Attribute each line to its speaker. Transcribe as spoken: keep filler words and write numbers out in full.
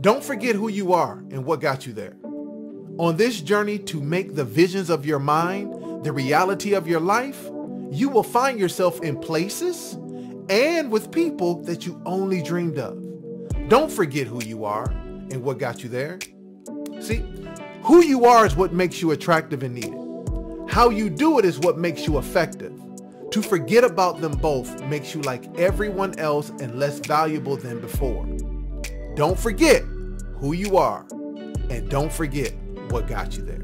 Speaker 1: Don't forget who you are and what got you there. On this journey to make the visions of your mind the reality of your life, you will find yourself in places and with people that you only dreamed of. Don't forget who you are and what got you there. See, who you are is what makes you attractive and needed. How you do it is what makes you effective. To forget about them both makes you like everyone else and less valuable than before. Don't forget who you are, and don't forget what got you there.